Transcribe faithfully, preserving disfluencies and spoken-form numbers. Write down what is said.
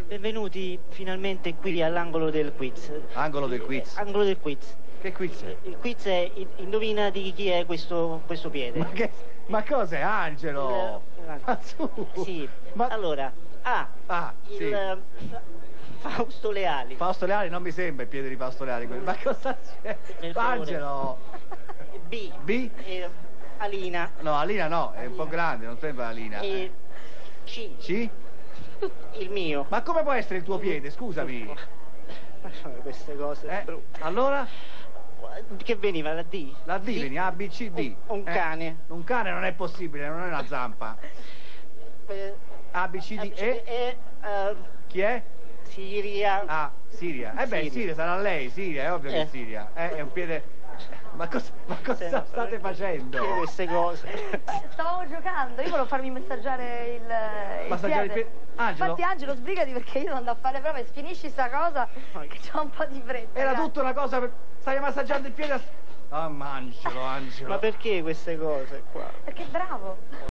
Benvenuti finalmente qui all'angolo del quiz. Angolo del quiz? Eh, angolo del quiz. Che quiz è? Il quiz è in- indovina di chi è questo, questo piede. Ma, che, ma cos'è, Angelo? Il- Ma su! Sì, Ma, allora, A, ah, il sì. eh, Fa- Fausto Leali. Fausto Leali non mi sembra il piede di Fausto Leali. quello. Ma cosa c'è? Per favore. Angelo! B, B? eh, Alina. No, Alina no, è un po' grande, non sembra Alina. E C, C? il mio. Ma come può essere il tuo piede, scusami? Ma sono queste cose Eh, brutte. allora? Che veniva la D? La D, veni, A, B, C, D. Un, un Eh, cane. Un cane non è possibile, non è una zampa. Eh, A, B, C, D, E. E eh, Chi è? Siria. Ah, Siria. Eh beh, Siria. Siria, sarà lei, Siria, è ovvio che Eh. è Siria. Eh, è un piede... Ma cosa, ma cosa Sempre. state facendo? Queste cose. Stavamo giocando, io volevo farmi massaggiare il, il Massaggiare il piede. piede? Angelo? Infatti Angelo, sbrigati perché io devo andare a fare le prove, finisci sta cosa che c'ho un po' di fretta. Era grazie. tutta una cosa per... Stai massaggiando il piede a... Ah, ma Angelo, Angelo. Ma perché queste cose qua? Perché bravo.